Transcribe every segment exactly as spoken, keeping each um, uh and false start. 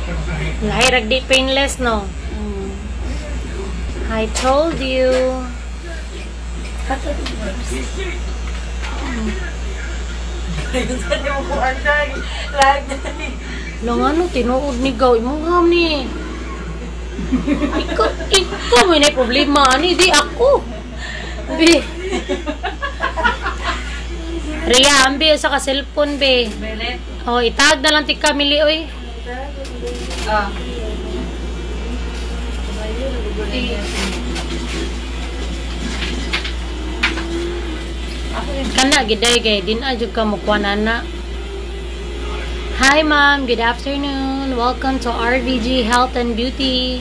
Lahirag di painless, no? Mm. I told you. Lang ano, tinuod ni Gaw. Imuham ni. Ikaw, ikaw may na problema. Ani, di ako. Be. Ria, ambi sa ka-cellphone, be. Oh, itag na lang ti Camille, oy. Ah. Kana giday kay din adyo ka mo kuanana. Hi ma'am, good afternoon. Welcome to R V G Health and Beauty.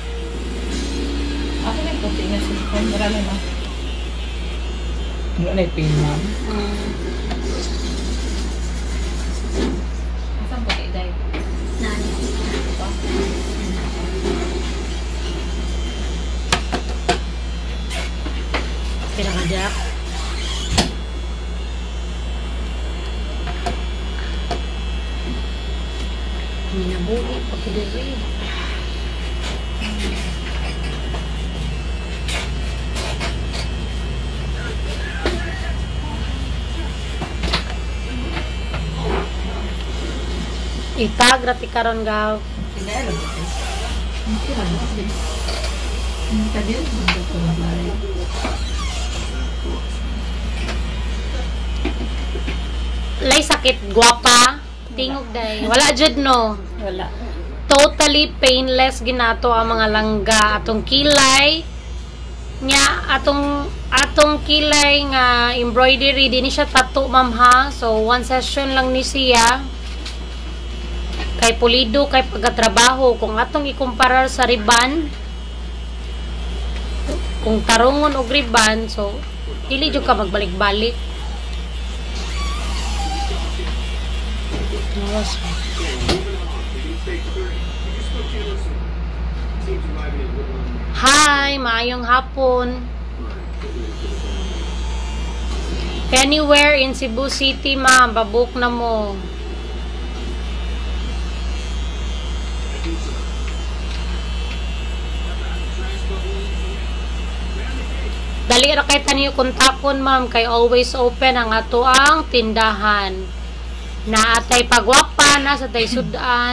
Ako na ito, tingnan sa phone. Marami na. Wala na ipin, ma'am. Saan po kayo, Day? Nani. Kaya ka, Jack. Minabuhi pa ko diri. Itag rati karon gaw. Pinalo ba ito? Hindi lang ito. Hindi ka din. Hindi ko mabalay. Lay sakit guwapa. Tingog day. Wala jud no. Wala. Totally painless ginato ang mga langga atong kilay nya atong atong kilay nga embroidery din siya tattoo ma'am ha. So one session lang ni siya. Kay pulido kay pagkatrabaho kung atong ikumparar sa riban kung tarungon og riban so dili jud ka magbalik-balik. Hi, maayong hapon. Anywhere in Cebu City, ma'am, babook na mo. Dali ra kay taniyo kontakon, ma'am, kay always open ang ato ang tindahan. Naatay pagwapa na sa tay sudan.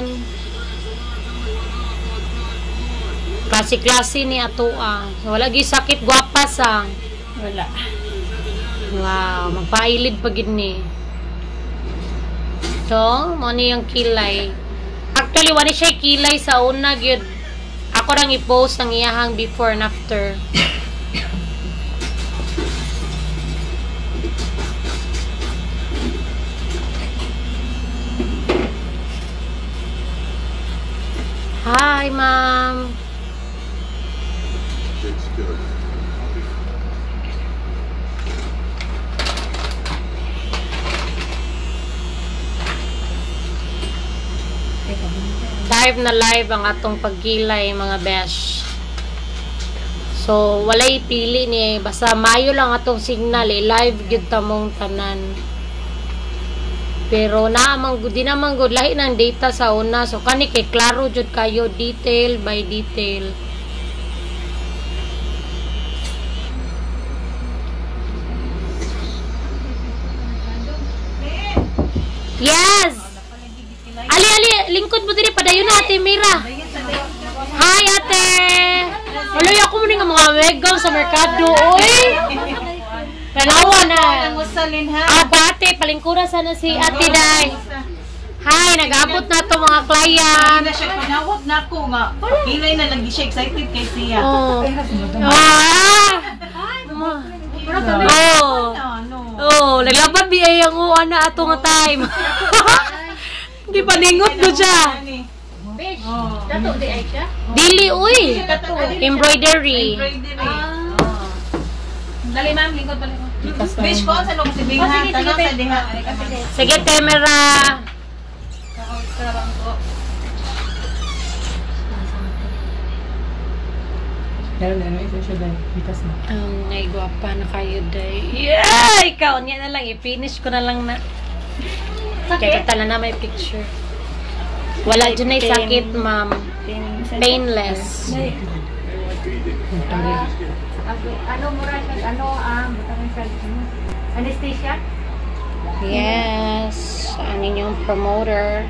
Klase-klase ni ato ah. Wala gi sakit gwapa sa. Wala. Wow, magpailid pa gid ni. So, mo ni yung kilay. Actually, wala siya kilay sa una gyud. Ako rang i-post ang iyahang before and after. Hi, ma'am. Live na live ang atong pagkilay, mga besh. So, walay pili ni. Basta mayo lang atong signal eh. Live gyud tamong tanan. Pero naamang di naman gud lahi ng data sa una. So kani kay klaro jud kayo detail by detail. Yes. Ali ali lingkod mo diri padayon na Ate Mira. Hi Ate. Waloy ako mo ni nga mga megaw sa merkado oy. Palawa na. Abate, palingkura sana si Ate Day. Hi, nag-abot na to mga client. Hindi na siya panawag na ako nga. Pilay na lagi siya excited kay siya. Oh. Ah! Oh. Oh, naglaban biya yung uwan na ato nga time. Hindi pa ningot do siya. Dato di ay siya? Dili, uy. Embroidery. Dali ma'am, lingkod pa lingkod. Bish ko, sa loob si Binghan, tanong sa diha. Sige, camera. Sarang ko. Meron na, may siya dahil. Bitas na. Um, ay, guwapa na kayo, day. Yeah! Ikaw, niya na lang. I-finish ko na lang na. Kaya tala na may picture. Wala dyan ay sakit, ma'am. Painless. Ano mura siya? Ano ang butang siya? Anesthesia? Yes. Ang inyong promoter.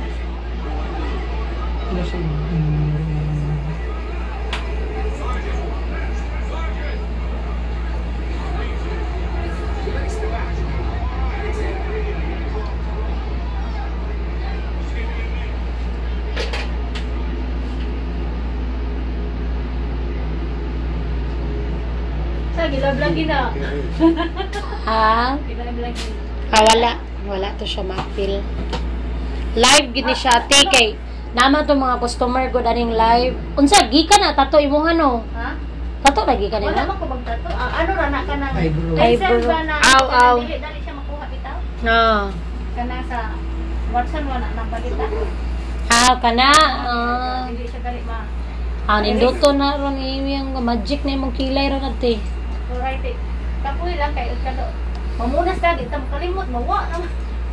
Sa gilablang gina. Ha? Gilablang gina. Ah, wala. Wala to siya mapil. Live gini siya, ate, kay naman to mga customer ko daning live. Unsa, gikan na, tato imong ano? Ha? Tato lagi ka Wala nila? man ko magtato. Ah, ano ra na ka nang Eyebrow. license ba na? Aw, aw. Dili dali siya makuha bitaw. No. Kana sa Watson wala nang balita. Ah, kana. Ah, Dili siya dali ma. ah ninduto na ron yung magic na imong kilay ron ate. Alright. eh. Kapoy lang kay kado. Mamunas ka di tam kalimot mawa naman.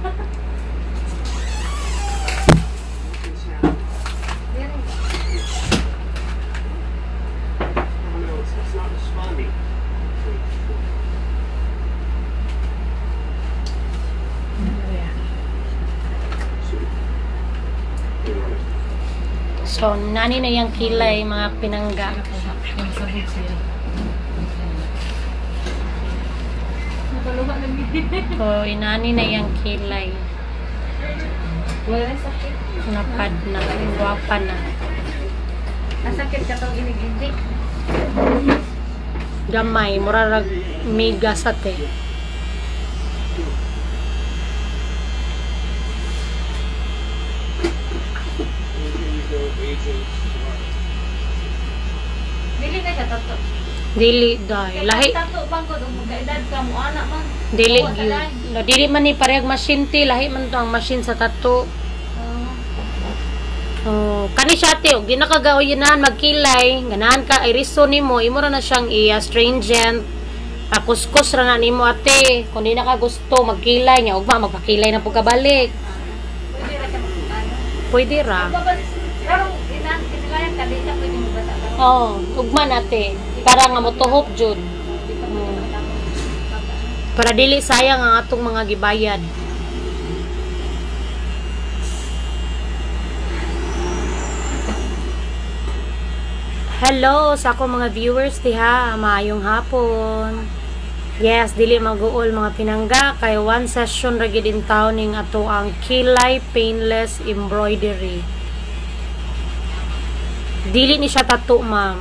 So, nani na yung kilay, mga pinangga. Nakaluha na gid. So, inani na yung kilay. Wala na sakit. Napad na, guwapa na. Nasakit ka tong inig-inig. Gamay, murarag miga sa te. Dili na siya tato. Dili, dahil. Lahi, Tato bang ko dong magkaedad ka mo anak man. dili, Oo, gyud. talay. No, dili man ni parehag machine ti, lahi man to ang machine sa tato. Oh, kani siya ate, og ginakagawayanan magkilay, ganahan ka iriso nimo, imo ra na siyang i-astringent. Pakuskus ra na nimo ate. Kung di na ka gusto magkilay nya, ugma magpakilay na pagkabalik. Pwede ra siya magkano. Pwede ra. Babas, larong inan kinilayan ka di siya pwede mo bata ka. Oh, ugma nate. Para nga motuhop jud. Hmm. Para dili sayang ang atong mga gibayad. Hello sa ako mga viewers diha, maayong hapon. Yes, dili mag-uol mga pinangga kay one session ra gid in town ning ato ang Kilay Painless Embroidery. Dili ni siya tattoo, ma'am.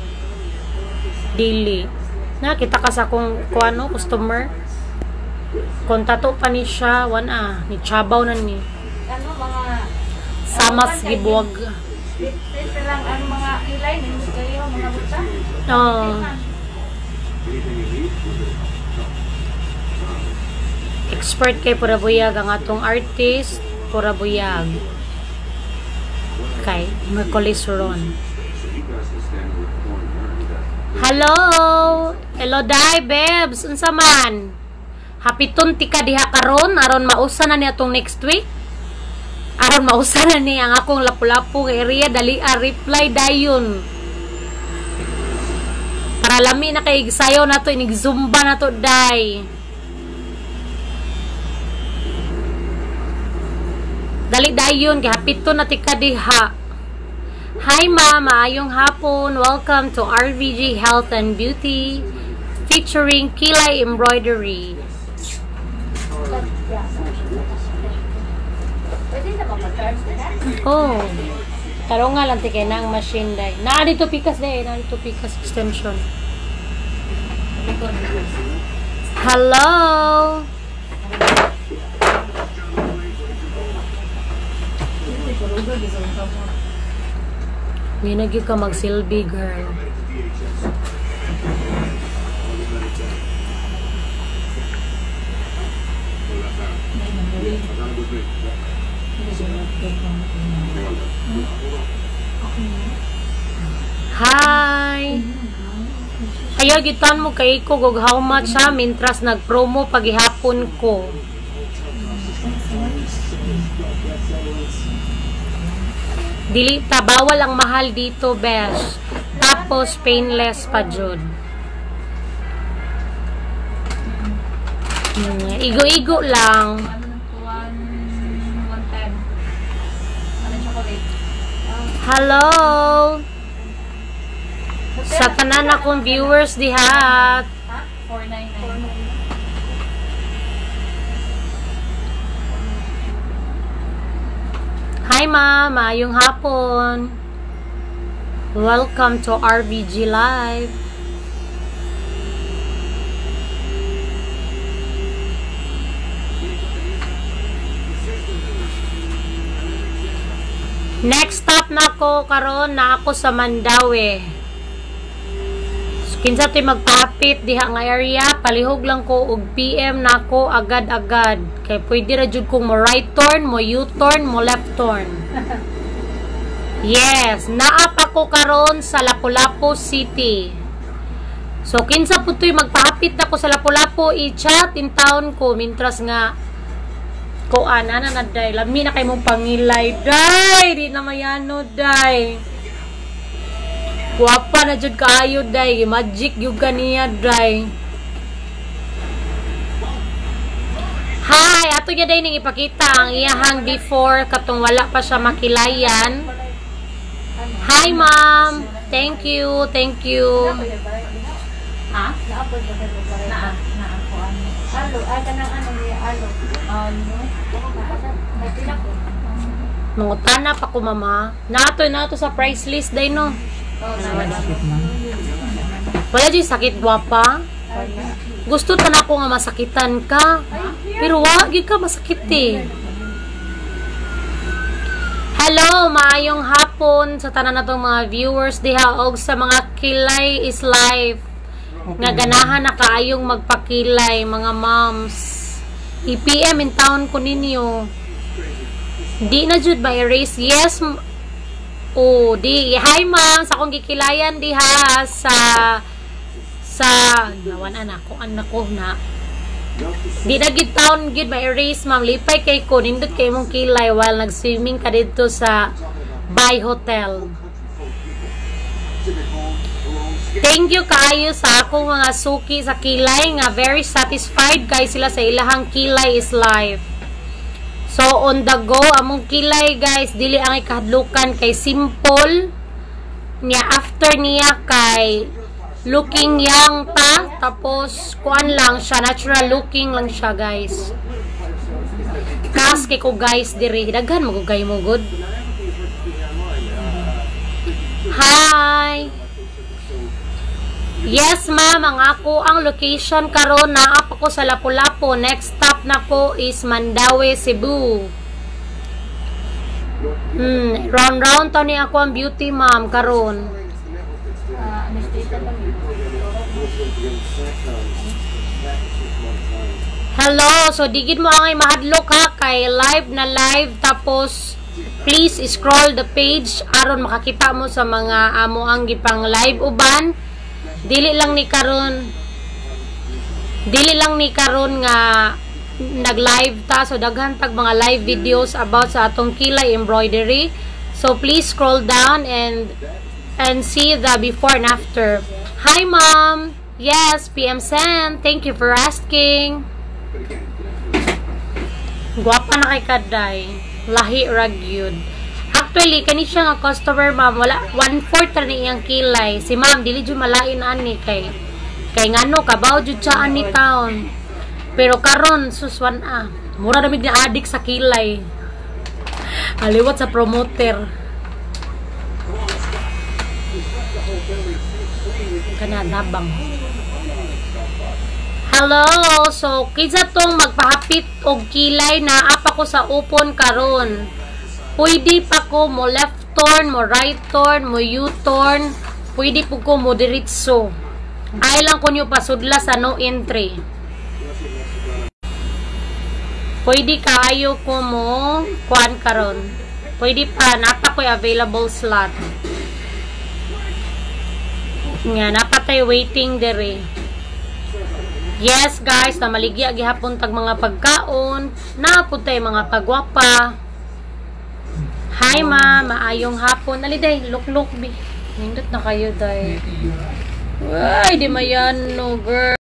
Dili. Na kita ka sa kung kuano customer. Kung tattoo pa ni siya, wan ah, ni chabaw na ni. Ano mga Samas gibuwag. Dito lang ang mga ilay nimo kayo mga buta. Oh. Expert kay pura buyag ang atong artist, pura buyag. Kay Mercolis Ron. Hello! Hello dai, babes! Unsa man? Hapiton tika diha karon aron mausa na ni atong next week. Aron mausa na ni ang akong lapu-lapu area dali a reply dayon. Para lami na kay sayo na to inig zumba na to dai. Dali dayon kay hapiton na tika diha. Hi ma, maayong hapon. Welcome to R V G Health and Beauty featuring Kilay Embroidery. Pwede na ba mag-charge na? Oh. Taro nga lang tikay na ang machine day. Naa dito pikas day, naa dito pikas extension. Hello. Minagi ka magsilbi, girl. Hi! Ayaw gitan mo kay ko gog how much ha mintras nag-promo pagihapon ko. Dili ta bawal ang mahal dito, besh. Tapos painless pa jud. Hmm, igo-igo lang. one ten. Ano chocolate? Hello. Sa tanan akong viewers diha. Ha? four ninety-nine. Hi ma'am, maayong hapon. Welcome to R V G Live. Next stop na ko karon na ako sa Mandawi. So, kinsa to'y magpapit diha nga area, palihog lang ko og P M na ako agad-agad. Kay pwede ra jud kong mo right turn, mo U-turn, mo left turn. Yes, naa pa ko karon sa Lapu-Lapu City. So kinsa po to'y magpapit na ko sa Lapu-Lapu, i-chat in town ko mintras nga ko ana na naday lami na kay mong pangilay day di na mayano day guwapa na jud kaayo day magic yung ganiya day. Hi, ato niya day ning ipakita ang iyahang before katong wala pa siya makilayan. Hi ma'am, thank you, thank you. Ha? Naapod ba sa babae? Naa. Naa ko ano. Alo, ay kanang ano niya alo. Ano? May pila ko. Mangutana pa ko mama. Nato nato sa price list day no. Oh, naman. Wala di sakit guwapa. Gusto ta na ko nga masakitan ka. Pero wag ka masakit eh. Hello, maayong hapon sa tanan natong mga viewers diha og sa mga Kilay is Live. Nga ganahan na kaayong magpakilay mga moms. I-P M in town ko ninyo. Di na jud ba erase? Yes. Oh, di. Hi ma'am, sa akong gikilayan diha sa sa nawan anak ko anak ko na. Di na gid town gid ba erase ma'am. Lipay kay ko nindot kay mong kilay while nag-swimming ka dito sa Bay Hotel. Thank you kaayo sa akong mga suki sa kilay nga very satisfied kay sila sa ilahang Kilay is Live. So on the go among kilay guys dili ang ikahadlukan kay simple niya after niya kay looking young pa tapos kuan lang siya natural looking lang siya guys. Kas kay ko guys diri daghan magugay mo good. Hi. Yes ma'am, ang ako ang location karon na apa ko sa Lapu-Lapu. Next stop na ko is Mandawi, Cebu. Hmm, round round to ni ako ang beauty ma'am karon. Ah, anesthesia lang. Hello, so digid mo angay mahadlok ha kay live na live tapos please scroll the page aron makakita mo sa mga amo ang gipang live uban. Dili lang ni karon dili lang ni karon nga nag-live ta so daghan tag mga live videos about sa atong kilay embroidery. So please scroll down and and see the before and after. Hi ma'am. Yes, P M Sen. Thank you for asking. Guwapa na kay kaday. Lahi ra gyud. Actually, kani siya nga customer ma'am, wala one fourth ra ni iyang kilay. Si ma'am dili jud malain ani kay kay ngano kabaw jud siya ani town. Pero karon suswan ah, mura na mi adik sa kilay. Aliwat sa promoter. Kana dabang. Hello, so kinsa tong magpahapit og kilay na apa ko sa upon karon. Pwede pa ko mo left turn, mo right turn, mo U-turn. Pwede po ko mo diretso. Ay lang ko nyo pasudla sa no entry. Pwede kaayo ko mo kuan karon. Pwede pa, napa ko'y available slot. Nga, napatay waiting dere. Yes guys, na maligya gihapon tag mga pagkaon. Naputay mga pagwapa. Hi ma, maayong hapon. Ali day, look-look bi. Nindot na kayo day. Uy, di mayan no girl.